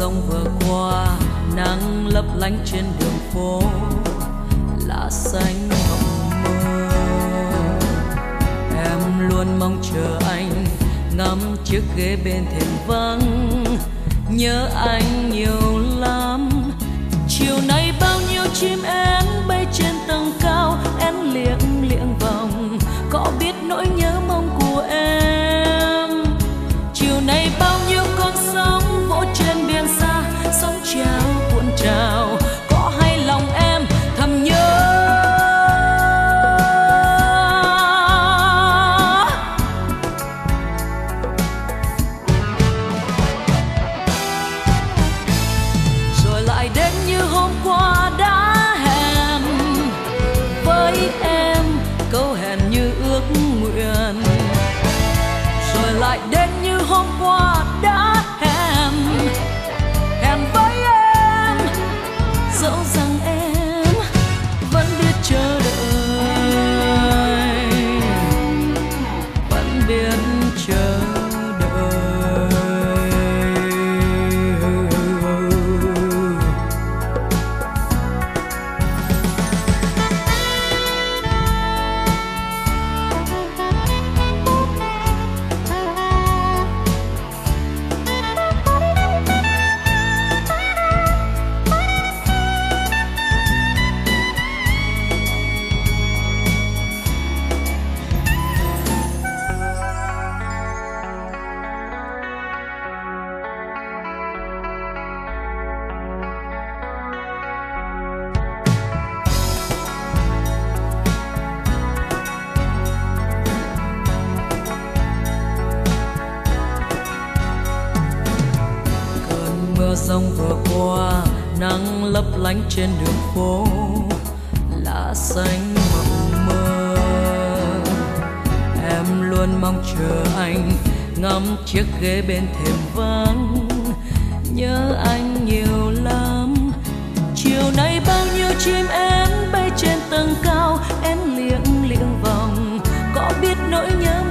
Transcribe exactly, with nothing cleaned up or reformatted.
sông vừa qua, nắng lấp lánh trên đường phố, lá xanh mộng mơ. Em luôn mong chờ anh, ngắm chiếc ghế bên thềm vắng, nhớ anh nhiều lắm. Chiều nay bao nhiêu chim én bay trên tầng cao, én liệng liệng vòng, có biết nỗi nhớ mong của em. Chiều nay bao nhiêu con sóng vỗ trên biển xa, sóng trào cuộn trào, có hay lòng em thầm nhớ. Rồi lại đến như hôm qua đã hẹn với em, câu hẹn như ước nguyện. Rồi lại đến như hôm qua đã hẹn hẹn với em, dẫu rằng em vẫn biết chờ đợi, vẫn biết chờ đợi. Sông vừa qua, nắng lấp lánh trên đường phố, lá xanh mộng mơ. Em luôn mong chờ anh, ngắm chiếc ghế bên thềm vắng, nhớ anh nhiều lắm. Chiều nay bao nhiêu chim én bay trên tầng cao, én liệng liệng vòng, có biết nỗi nhớ